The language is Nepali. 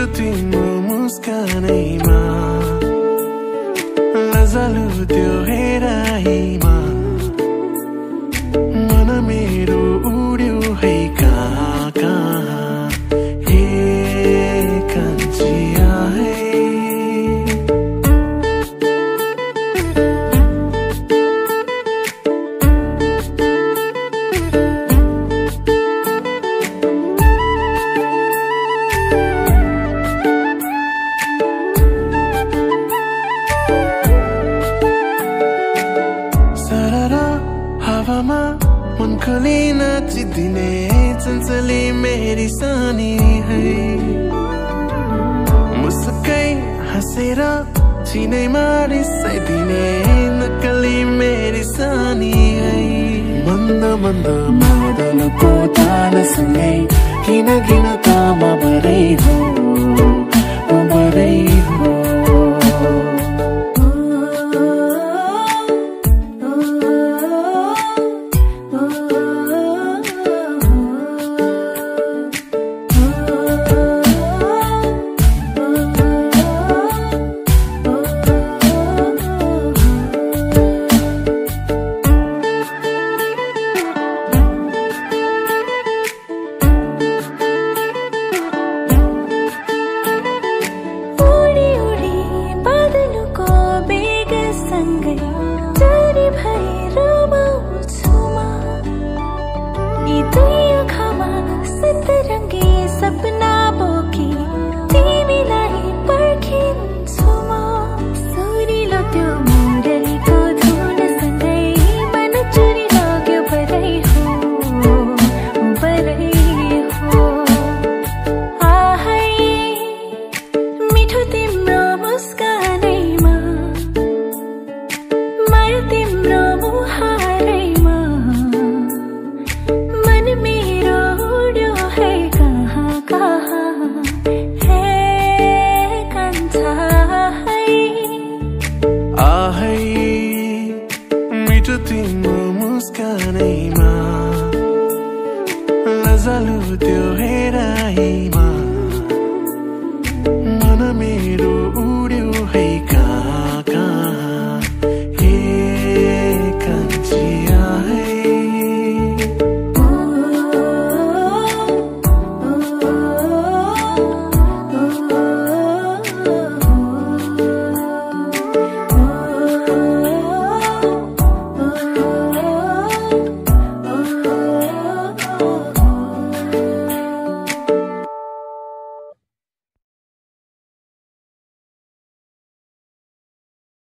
मिठो तिम्रो मुस्कानैमा लजालु त्यो हेराइमा मन मेरो उड्यो है कहाँ कहाँ हे कान्छिया है मन खोली नाचिदिने चञ्चली मेरी सानी है मुस्कै हाँसेर छिनैमा रिसाइदिने नक्कली मेरी सानी है मन्द मन्द मादलको तालसँगै किन किन तामा भरै हो भरै हो मिठो तिम्रो मुस्कानैमा लजालु त्यो हेराइमा मन मेरो